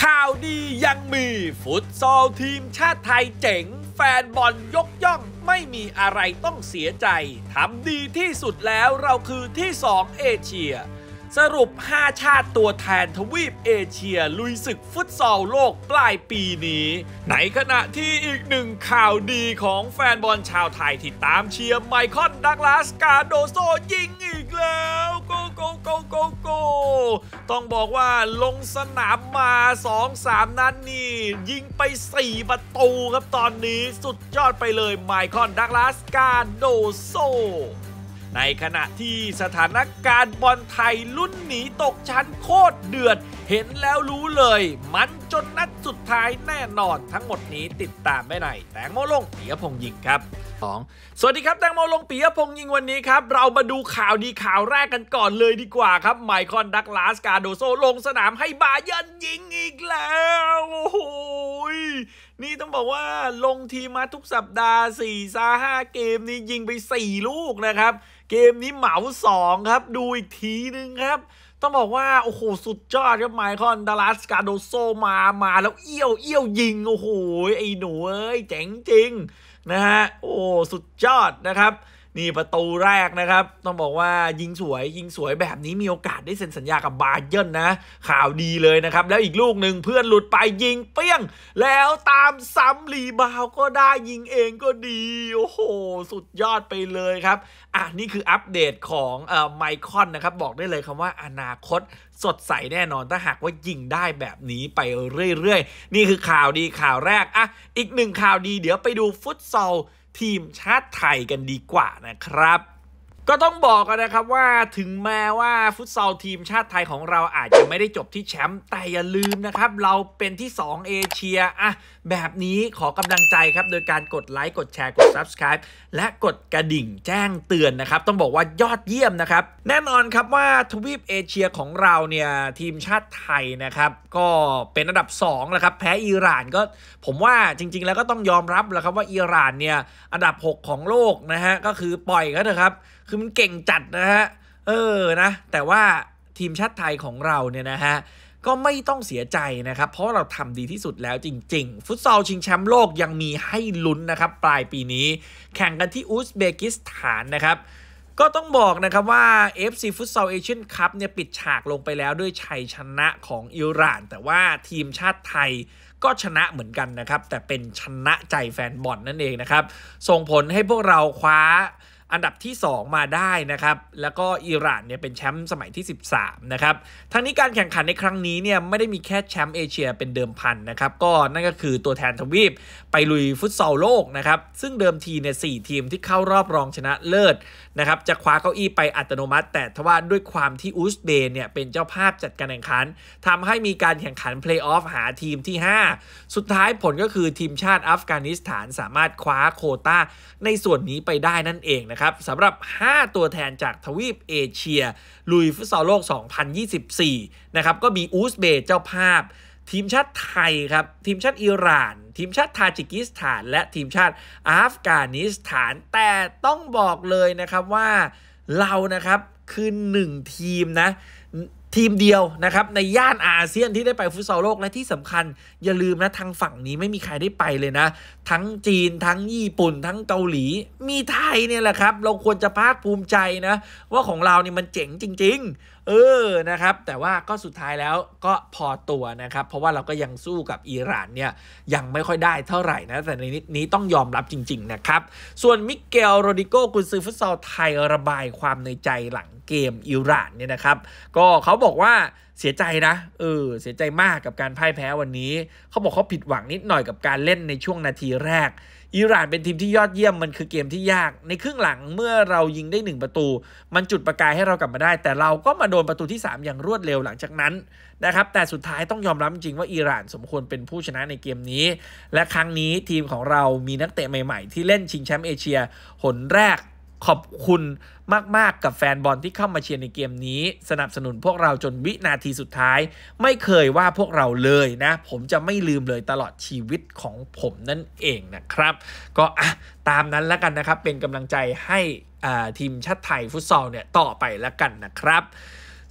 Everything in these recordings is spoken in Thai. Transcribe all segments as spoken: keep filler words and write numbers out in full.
ข่าวดียังมีฟุตซอลทีมชาติไทยเจ๋งแฟนบอลยกย่องไม่มีอะไรต้องเสียใจทำดีที่สุดแล้วเราคือที่สองเอเชียสรุปห้าชาติตัวแทนทวีปเอเชียลุยศึกฟุตซอลโลกปลายปีนี้ในขณะที่อีกหนึ่งข่าวดีของแฟนบอลชาวไทยที่ตามเชียร์ไมคอนดักลาสกาโดโซยิงอีกแล้วโกโกโกโกโกต้องบอกว่าลงสนามมา สองสาม นัดนี่ยิงไปสี่ประตูครับตอนนี้สุดยอดไปเลยไมคอนดักลาสกาโดโซในขณะที่สถานการณ์บอลไทยลุ้นหนีตกชั้นโคตรเดือดเห็นแล้วรู้เลยมันจนนัดสุดท้ายแน่นอนทั้งหมดนี้ติดตามได้ในแตงโมลงปิยพงษ์ยิงครับสองสวัสดีครับแตงโมลงปิยพงษ์ยิงวันนี้ครับเรามาดูข่าวดีข่าวแรกกันก่อนเลยดีกว่าครับไมคอนดักลาสกาโดโซลงสนามให้บาเยิร์นยิงอีกแล้วโอ้โหนี่ต้องบอกว่าลงทีมมาทุกสัปดาห์ สี่ถึงห้า เกมนี้ยิงไปสี่ลูกนะครับเกมนี้เหมาสองครับดูอีกทีนึงครับต้องบอกว่าโอ้โหสุดยอดครับไมคอนดักลาสกาโดโซมามาแล้วเอี้ยวเอี้ยวยิงโอ้โหไอ้หนูเอ้ยเจ๋งจริงนะฮะโอ้สุดยอดนะครับนี่ประตูแรกนะครับต้องบอกว่ายิงสวยยิงสวยแบบนี้มีโอกาสได้เซ็นสัญญากับบาเยิร์นนะข่าวดีเลยนะครับแล้วอีกลูกหนึ่งเพื่อนหลุดไปยิงเปี้ยงแล้วตามซ้ำรีบาวก็ได้ยิงเองก็ดีโอ้โหสุดยอดไปเลยครับอ่ะนี่คืออัปเดตของเอ่อไมคอนนะครับบอกได้เลยคำว่าอนาคตสดใสแน่นอนถ้าหากว่ายิงได้แบบนี้ไปเรื่อยๆนี่คือข่าวดีข่าวแรกอ่ะอีกหนึ่งข่าวดีเดี๋ยวไปดูฟุตซอลทีมชาติไทยกันดีกว่านะครับก็ต้องบอกกันนะครับว่าถึงแม้ว่าฟุตซอลทีมชาติไทยของเราอาจจะไม่ได้จบที่แชมป์แต่อย่าลืมนะครับเราเป็นที่สองเอเชียอะแบบนี้ขอกำลังใจครับโดยการกดไลค์กดแชร์กด ซับสไครบ์ และกดกระดิ่งแจ้งเตือนนะครับต้องบอกว่ายอดเยี่ยมนะครับแน่นอนครับว่าทวีปเอเชียของเราเนี่ยทีมชาติไทยนะครับก็เป็นอันดับสองแล้วครับแพ้อิหร่านก็ผมว่าจริงๆแล้วก็ต้องยอมรับแล้วครับว่าอิหร่านเนี่ยอันดับหกของโลกนะฮะก็คือปล่อยกันเถอะครับคือมันเก่งจัดนะฮะเออนะแต่ว่าทีมชาติไทยของเราเนี่ยนะฮะก็ไม่ต้องเสียใจนะครับเพราะเราทำดีที่สุดแล้วจริงๆฟุตซอลชิงแชมป์โลกยังมีให้ลุ้นนะครับปลายปีนี้แข่งกันที่อุซเบกิสถานนะครับก็ต้องบอกนะครับว่า เอฟ ซี Futsal Asian Cup เนี่ยปิดฉากลงไปแล้วด้วยชัยชนะของอิหร่านแต่ว่าทีมชาติไทยก็ชนะเหมือนกันนะครับแต่เป็นชนะใจแฟนบอลนั่นเองนะครับส่งผลให้พวกเราคว้าอันดับที่สองมาได้นะครับแล้วก็อิหร่านเนี่ยเป็นแชมป์สมัยที่สิบสามนะครับทั้งนี้การแข่งขันในครั้งนี้เนี่ยไม่ได้มีแค่แชมป์เอเชียเป็นเดิมพันนะครับก็นั่นก็คือตัวแทนทวีปไปลุยฟุตซอลโลกนะครับซึ่งเดิมทีเนี่ยสี่ทีมที่เข้ารอบรองชนะเลิศนะครับจะคว้าเก้าอี้ไปอัตโนมัติแต่ทว่าด้วยความที่อุซเบย์เนี่ยเป็นเจ้าภาพจัดการแข่งขันทำให้มีการแข่งขันเพลย์ออฟหาทีมที่ห้าสุดท้ายผลก็คือทีมชาติอัฟกานิสถานสามารถคว้าโควต้าในส่วนนี้ไปได้นั่นเองนะครับสำหรับห้าตัวแทนจากทวีปเอเชียลุยฟุตซอลโลกสองพันยี่สิบสี่นะครับก็มีอุซเบย์เจ้าภาพทีมชาติไทยครับทีมชาติอิหร่านทีมชาติทาจิกิสถานและทีมชาติอัฟกานิสถานแต่ต้องบอกเลยนะครับว่าเรานะครับคือหนึ่งทีมนะทีมเดียวนะครับในย่านอาเซียนที่ได้ไปฟุตซอลโลกและที่สำคัญอย่าลืมนะทางฝั่งนี้ไม่มีใครได้ไปเลยนะทั้งจีนทั้งญี่ปุ่นทั้งเกาหลีมีไทยเนี่ยแหละครับเราควรจะภาคภูมิใจนะว่าของเราเนี่ยมันเจ๋งจริงๆเออนะครับแต่ว่าก็สุดท้ายแล้วก็พอตัวนะครับเพราะว่าเราก็ยังสู้กับอิหร่านเนี่ยยังไม่ค่อยได้เท่าไหร่นะแต่ในนี้ต้องยอมรับจริงๆนะครับส่วนมิเกลโรดิโกกุนซือฟุตซอลไทยระบายความในใจหลังเกมอิหร่านเนี่ยนะครับก็เขาบอกว่าเสียใจนะเออเสียใจมากกับการพ่ายแพ้วันนี้เขาบอกเขาผิดหวังนิดหน่อยกับการเล่นในช่วงนาทีแรกอิหร่านเป็นทีมที่ยอดเยี่ยมมันคือเกมที่ยากในครึ่งหลังเมื่อเรายิงได้หนึ่งประตูมันจุดประกายให้เรากลับมาได้แต่เราก็มาโดนประตูที่สามอย่างรวดเร็วหลังจากนั้นนะครับแต่สุดท้ายต้องยอมรับจริงว่าอิหร่านสมควรเป็นผู้ชนะในเกมนี้และครั้งนี้ทีมของเรามีนักเตะใหม่ๆที่เล่นชิงแชมป์เอเชียหนแรกขอบคุณมากๆกับแฟนบอลที่เข้ามาเชียร์ในเกมนี้สนับสนุนพวกเราจนวินาทีสุดท้ายไม่เคยว่าพวกเราเลยนะผมจะไม่ลืมเลยตลอดชีวิตของผมนั่นเองนะครับก็อ่ะตามนั้นแล้วกันนะครับเป็นกำลังใจให้ทีมชาติไทยฟุตซอลเนี่ยต่อไปแล้วกันนะครับ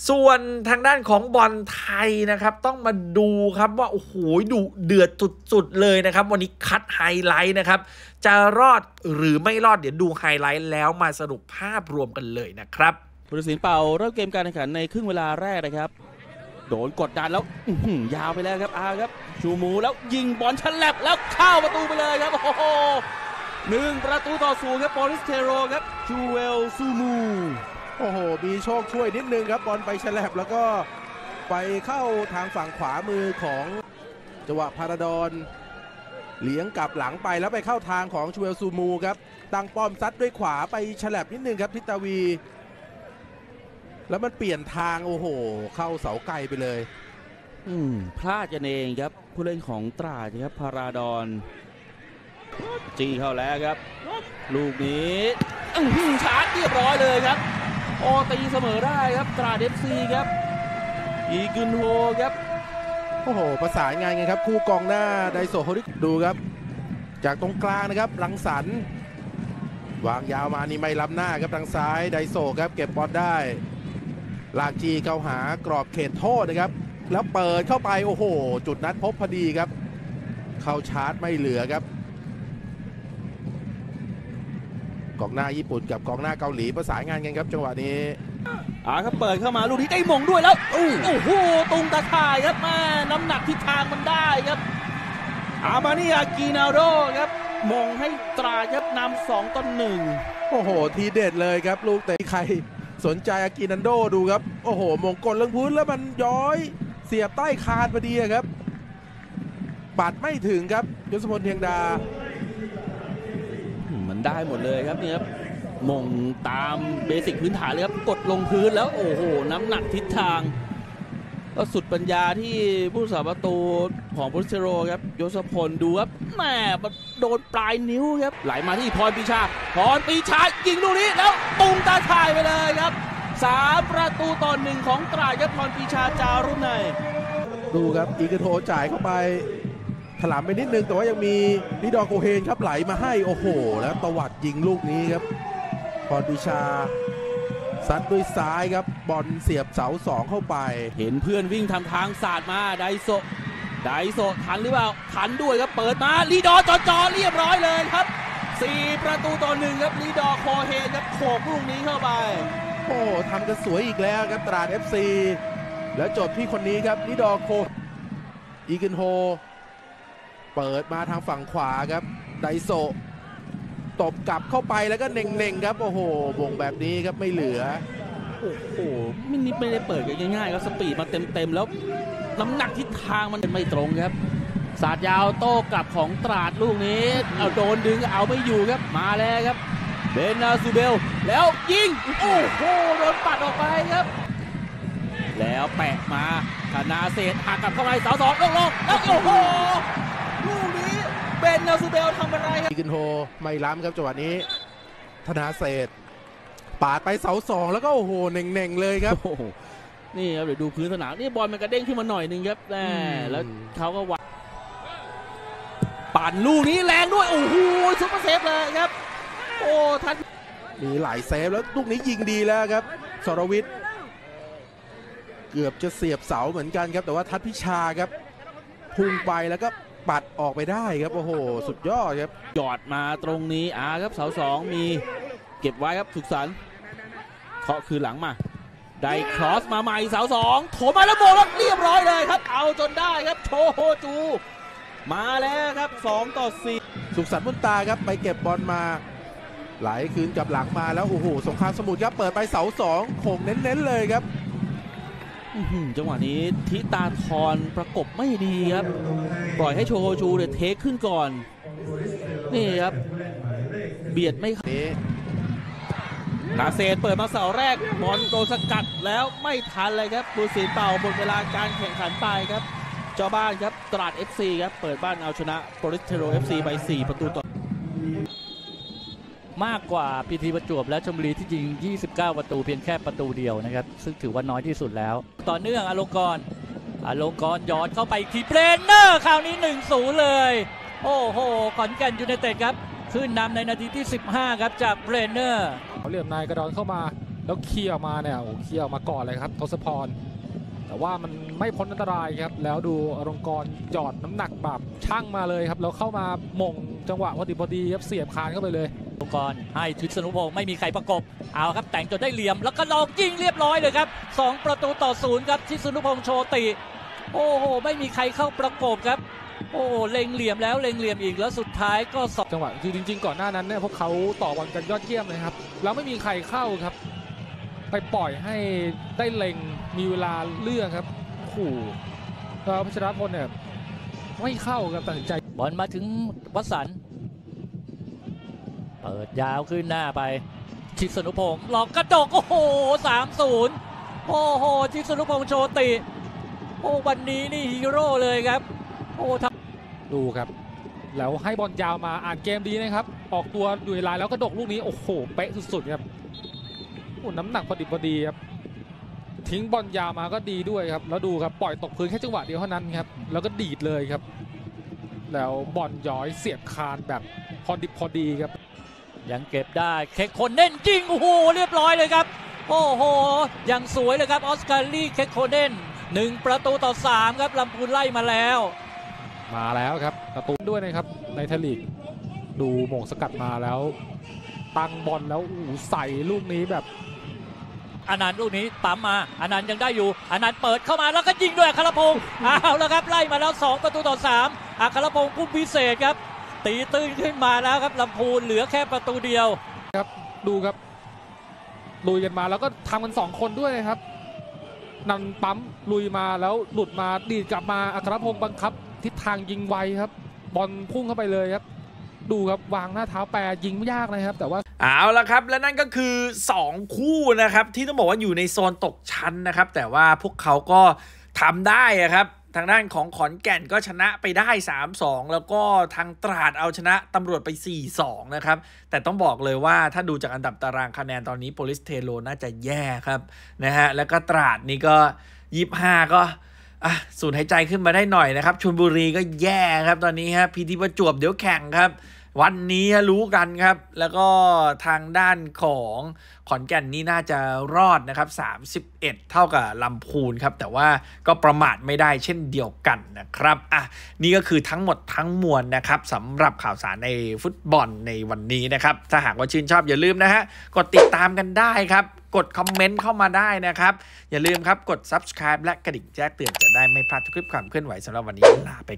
ส่วนทางด้านของบอลไทยนะครับต้องมาดูครับว่าโอ้โหดูเดือดสุดๆเลยนะครับวันนี้คัดไฮไลท์นะครับจะรอดหรือไม่รอดเดี๋ยวดูไฮไลท์แล้วมาสรุปภาพรวมกันเลยนะครับผู้ตัดสินเป่าเริ่มเกมการแข่งขันในครึ่งเวลาแรกนะครับโดนกดดันแล้วยาวไปแล้วครับอาครับชูมูแล้วยิงบอลฉลับแล้วเข้าประตูไปเลยครับโอ้โหหนึ่งประตูต่อศูนย์ครับโปลิสเทโรครับจูเวลซูมูโอ้โหมีโชคช่วยนิดนึงครับบอลไปฉลับแล้วก็ไปเข้าทางฝั่งขวามือของจังหวะพาราดอนเลี้ยงกลับหลังไปแล้วไปเข้าทางของชูเวลซูมูครับตั้งป้อมซัดด้วยขวาไปฉลับนิดนึงครับทิตาวีแล้วมันเปลี่ยนทางโอ้โหเข้าเสาไกลไปเลยอืมพลาดกันเองครับผู้เล่นของตราดครับพาราดอนจีเข้าแล้วครับลูกนี้ชาร์จเรียบร้อยเลยครับโอตีเสมอได้ครับตราดเอฟซีครับอีกึนโฮครับโอ้โหประสานงานกันครับคู่กองหน้าไดโซโฮริดูครับจากตรงกลางนะครับรังสรรค์วางยาวมานี่ไม่ล้ำหน้าครับทางซ้ายไดโซครับเก็บบอลได้ลากจีเข้าหากรอบเขตโทษนะครับแล้วเปิดเข้าไปโอ้โหจุดนัดพบพอดีครับเข้าชาร์จไม่เหลือครับกองหน้าญี่ปุ่นกับกองหน้าเกาหลีประสานงานกันครับจังหวะนี้อ่าครับเปิดเข้ามาลูกนี้ได้มงด้วยแล้วโอ้โหตรงตาข่ายครับแม่น้ำหนักทิศทางมันได้ครับอามานี่อากินาโดครับมงให้ตราครับนำสองต่อหนึ่งโอ้โหทีเด็ดเลยครับลูกเตะใครสนใจอากินันโดดูครับโอ้โหมงกลลงพื้นแล้วมันย้อยเสียบใต้คานพอดีครับปัดไม่ถึงครับยศพลเทียงดามันได้หมดเลยครับนี่ครับมงตามเบสิกพื้นฐานเลยครับกดลงพื้นแล้วโอ้โหน้ำหนักทิศทางก็สุดปัญญาที่ผู้สาประตูของโปลิสเทโรครับยศพลดูครับแม่โดนปลายนิ้วครับไหลมาที่พรปีชาพรปีชายิงลูกนี้แล้วตุงตาข่ายไปเลยครับสามประตูต่อหนึ่งของตราดครับพรปีชาจารุณัยดูครับอีกโทจ่ายเข้าไปถลำไปนิดนึงแต่ว่ายังมีลิดอร์โคเฮนครับไหลมาให้โอ้โหแล้วตวัดยิงลูกนี้ครับพรปีชาซัดด้วยซ้ายครับบอลเสียบเสาสองเข้าไปเห็นเพื่อนวิ่งทำทางศาสตร์มาไดโซไดโซทันหรือเปล่าทันด้วยครับเปิดมาลีดอร์จ่อๆเรียบร้อยเลยครับสี่ประตูต่อหนึ่งครับลีดอร์โคเฮนครับโขกลูกนี้เข้าไปโอ้ทำกันสวยอีกแล้วครับตราด เอฟ ซี แล้วจบที่คนนี้ครับลีดอร์โคอีกึนโฮเปิดมาทางฝั่งขวาครับไดโซตบกลับเข้าไปแล้วก็เน่งๆครับโอ้โหวงแบบนี้ครับไม่เหลือโอ้โหมินิไม่ได้เปิดกันง่ายๆครับสปีดมาเต็มๆแล้วน้ำหนักทิศทางมันไม่ตรงครับสาดยาวโต้กลับของตราดลูกนี้เอาโดนดึงเอาไม่อยู่ครับมาแล้วครับเบนนาซูเบลแล้วยิงโอ้โหโดนปัดออกไปครับแล้วแปะมาธนาเศษหักกลับเข้าไปเสาสองลงๆแล้วโอ้โหลูกนี้เบนนาซูเบลทำอะไรครับอีกึนโฮไม่ล้ำครับจังหวะนี้ธนาเศษปาดไปเสาสองแล้วก็โอ้โหเน่งๆเลยครับนี่ครับเดี๋ยวดูพื้นสนามนี่บอลมันกระเด้งขึ้นมาหน่อยนึงครับแน่แล้วเขาก็วัดปั่นลูกนี้แรงด้วยโอ้โหซุปเปอร์เซฟเลยครับโอ้ทันมีหลายเซฟแล้วลูกนี้ยิงดีแล้วครับสรวิทย์เกือบจะเสียบเสาเหมือนกันครับแต่ว่าทัศพิชาครับพุ่งไปแล้วก็ปัดออกไปได้ครับโอ้โหสุดยอดครับหยอดมาตรงนี้อ่าครับเสาสองมีเก็บไว้ครับสุขสันต์เคาะคืนหลังมาได้ครอสมาใหม่เสาสองโถมาแล้วโมแล้วเรียบร้อยเลยครับเอาจนได้ครับโชโฮจูมาแล้วครับสองต่อสี่สุขสันต์มุนตาครับไปเก็บบอลมาไหลคืนกับหลังมาแล้วโอ้โหสงครามสมุทรครับเปิดไปเสาสองโค้งเน้นๆเลยครับจังหวะนี้ทิตาธรประกบไม่ดีครับปล่อยให้โชโฮจูเนี่ยเทคขึ้นก่อนนี่ครับเบียดไม่ขาดนาเซนเปิดมาเสาแรกบอลโดนสกัดแล้วไม่ทันเลยครับผู้ตัดสินเป่าหมดเวลาการแข่งขันไปครับเจ้าบ้านครับตราด เอฟ ซี ครับเปิดบ้านเอาชนะโปลิสเทโร เอฟ ซี ไปสี่ประตูต่อมากกว่าพีทีประจวบและชลบุรีที่ยิงยี่สิบเก้าประตูเพียงแค่ประตูเดียวนะครับซึ่งถือว่าน้อยที่สุดแล้วต่อเนื่องอลงกรณ์อลงกรณ์ยอดเข้าไปทีเทรนเนอร์คราวนี้ หนึ่งศูนย์ เลยโอ้โหขอนแก่นยูไนเต็ดครับขึ้นนำในนาทีที่สิบห้าครับจากเทรนเนอร์เหลี่ยมนายกระดอนเข้ามาแล้วเคลียร์มาเนี่ยโอ้เคลียร์มาก่อนเลยครับทศพรแต่ว่ามันไม่พ้นอันตรายครับแล้วดูอลงกรณ์หยอดน้ำหนักแบบช่างมาเลยครับแล้วเข้ามาหม่งจังหวะพอดีพอดีครับเสียบคานเข้าไปเลยอลงกรณ์ให้ทิศนุพงศ์ไม่มีใครประกบเอาครับแต่งจนได้เหลี่ยมแล้วก็ลองยิงเรียบร้อยเลยครับสองประตูต่อศูนย์ครับทิศนุพงศ์โชติโอ้โหไม่มีใครเข้าประกบครับโอ้เล็งเหลี่ยมแล้วเล็งเหลี่ยมอีกแล้วสุดท้ายก็สองจังหวะคือจริงๆก่อนหน้านั้นเนี่ยพวกเขาต่อบอลกันยอดเยี่ยมเลยครับแล้วไม่มีใครเข้าครับไปปล่อยให้ได้เล็งมีเวลาเลือกครับขู่พัชรพลเนี่ยไม่เข้าครับตัดสินใจบอลมาถึงวสันต์เปิดยาวขึ้นหน้าไปทิศนุพงศ์หลอกกระดกโอ้โห สามศูนย์ โอ้โหทิศนุพงศ์โชติโอ้วันนี้นี่ฮีโร่เลยครับโอ้ดูครับแล้วให้บอลยาวมาอ่านเกมดีนะครับออกตัวอยู่ในลายแล้วกระดกลูกนี้โอ้โหเป๊ะสุดๆครับโอ้น้ำหนักพอดีพอดีครับทิ้งบอลยาวมาก็ดีด้วยครับแล้วดูครับปล่อยตกพื้นแค่จังหวะเดียวเท่านั้นครับแล้วก็ดีดเลยครับแล้วบอลย้อยเสียบคานแบบพอดิบพอดีครับยังเก็บได้เคคโคเน่นจริงโอ้โหเรียบร้อยเลยครับโอ้โหยังสวยเลยครับออสการ์ลี่เคคโคเน่นหนึ่งประตูต่อสามครับลำพูนไล่มาแล้วมาแล้วครับประตูด้วยนะครับในไทยลีกดูโมงสกัดมาแล้วตั้งบอลแล้วอู้ใส่ลูกนี้แบบอนันต์ลูกนี้ปั๊มมาอนันต์ยังได้อยู่อนันต์เปิดเข้ามาแล้วก็ยิงด้วยอัครพงศ์เอาแล้วครับไล่มาแล้วสองประตูต่อสามอัครพงศ์ผู้พิเศษครับตีตื้นขึ้นมาแล้วครับลำพูนเหลือแค่ประตูเดียวครับดูครับลุยกันมาแล้วก็ทำกันสองคนด้วยครับนันปั๊มลุยมาแล้วหลุดมาดีดกลับมาอัครพงศ์บังคับทิศทางยิงไวครับบอลพุ่งเข้าไปเลยครับดูครับวางหน้าเท้าแปรยิงไม่ยากนะครับแต่ว่าเอาละครับและนั่นก็คือสองคู่นะครับที่ต้องบอกว่าอยู่ในโซนตกชั้นนะครับแต่ว่าพวกเขาก็ทำได้ครับทางด้านของขอนแก่นก็ชนะไปได้ สามสอง แล้วก็ทางตราดเอาชนะตำรวจไป สี่สอง นะครับแต่ต้องบอกเลยว่าถ้าดูจากอันดับตารางคะแนนตอนนี้โปลิสเทโรน่าจะแย่ครับนะฮะแล้วก็ตราดนี่ก็ยี่สิบห้าก็อ่ะสูดหายใจขึ้นมาได้หน่อยนะครับชลบุรีก็แย่ครับตอนนี้ครับพีทีประจวบเดี๋ยวแข่งครับวันนี้รู้กันครับแล้วก็ทางด้านของขอนแก่นนี่น่าจะรอดนะครับสามสิบเอ็ดเท่ากับลำพูนครับแต่ว่าก็ประมาทไม่ได้เช่นเดียวกันนะครับอ่ะนี่ก็คือทั้งหมดทั้งมวลนะครับสำหรับข่าวสารในฟุตบอลในวันนี้นะครับถ้าหากว่าชื่นชอบอย่าลืมนะฮะกดติดตามกันได้ครับกดคอมเมนต์เข้ามาได้นะครับอย่าลืมครับกด ซับสไครบ์ และกระดิ่งแจ้งเตือนจะได้ไม่พลาดทุกคลิปความเคลื่อนไหวสำหรับวันนี้ลาไป